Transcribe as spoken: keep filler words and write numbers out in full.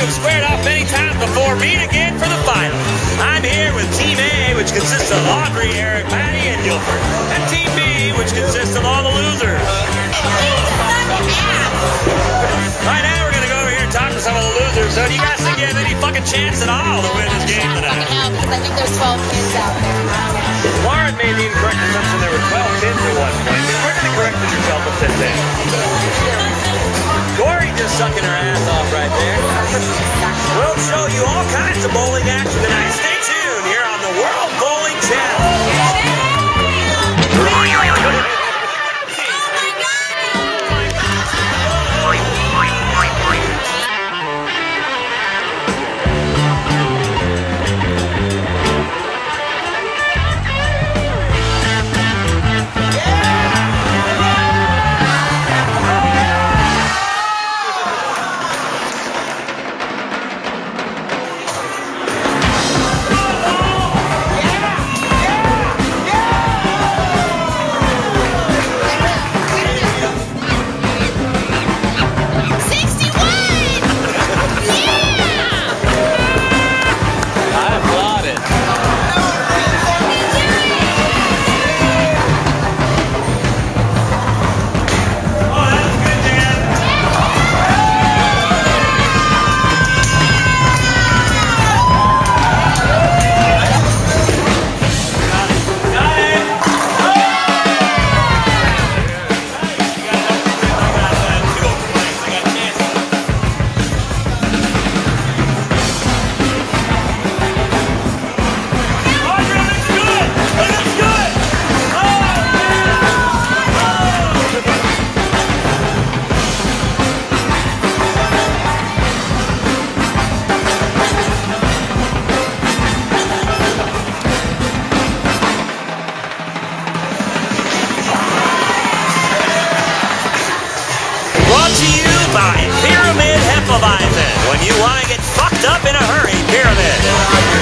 have squared off many times before meet again for the final. I'm here with Team A, which consists of Audrey, Erin, Patty, and Guilford. And Team B, which consists of all the losers. Right now, we're going to go over here and talk to some of the losers. So do you guys think you have any fucking chance at all to win this game tonight? Because I think there's twelve kids out there. Lorin made the incorrect assumption there were twelve kids at one point. You quickly corrected yourself with ten days. Corey just sucking her ass off right there. We'll show you all kinds of bowling action tonight. Stay tuned here on the World Bowling Channel. When you want to get fucked up in a hurry, Pyramid.